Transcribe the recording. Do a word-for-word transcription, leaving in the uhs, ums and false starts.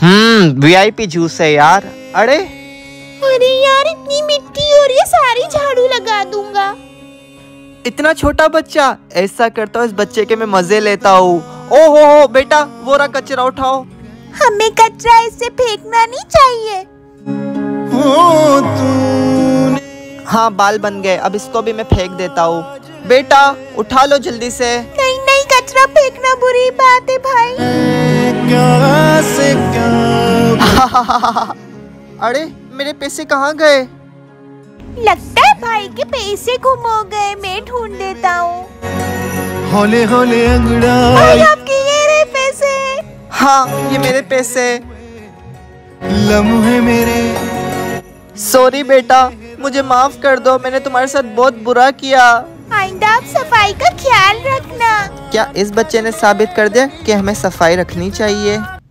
हम्म VIP juice है यार। अरे अरे यार इतनी मिट्टी हो रही है, सारी झाड़ू लगा दूंगा। इतना छोटा बच्चा, ऐसा करता हूँ इस बच्चे के मैं मजे लेता हूँ। ओ हो हो बेटा, वो रहा कचरा उठाओ। हमें कचरा इससे फेंकना नहीं चाहिए। हो तूने। हाँ बाल बन गए, अब इसको भी मैं फेंक देता हूँ। बेटा उठा लो जल्दी से। नहीं नहीं, कचरा फेंकना बुरी बात है भाई। क्या से क्या? अरे मेरे पैसे कहाँ गए? लगता है भाई के पैसे गुम हो गए, मैं ढूंढ देता हूँ। होले होले अंगड़ा। भाई आपके ये रहे पैसे। हाँ ये मेरे पैसे। लम्हे मेरे। सॉरी बेटा, मुझे माफ कर दो, मैंने तुम्हारे साथ बहुत बुरा किया। आइंदा आप सफाई का ख्याल रखना। क्या इस बच्चे ने साबित कर दिया कि हमें सफाई रखनी चाहिए?